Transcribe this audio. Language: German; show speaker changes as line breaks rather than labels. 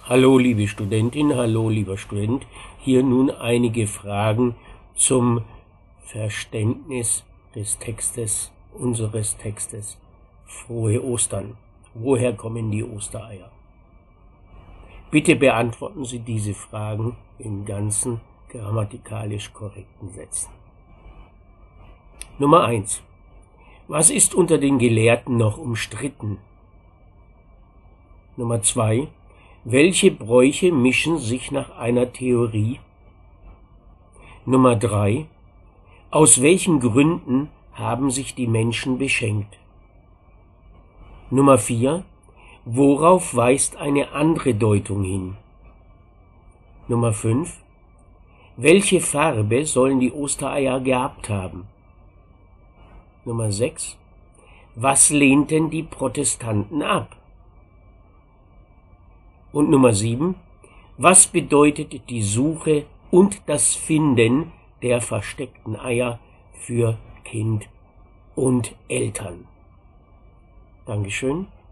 Hallo liebe Studentin, hallo lieber Student. Hier nun einige Fragen zum Verständnis des Textes, unseres Textes. Frohe Ostern. Woher kommen die Ostereier? Bitte beantworten Sie diese Fragen in ganzen grammatikalisch korrekten Sätzen. Nummer 1. Was ist unter den Gelehrten noch umstritten? Nummer 2. Welche Bräuche mischen sich nach einer Theorie? Nummer 3. Aus welchen Gründen haben sich die Menschen beschenkt? Nummer 4. Worauf weist eine andere Deutung hin? Nummer 5. Welche Farbe sollen die Ostereier gehabt haben? Nummer 6. Was lehnten die Protestanten ab? Und Nummer 7. Was bedeutet die Suche und das Finden der versteckten Eier für Kind und Eltern? Dankeschön.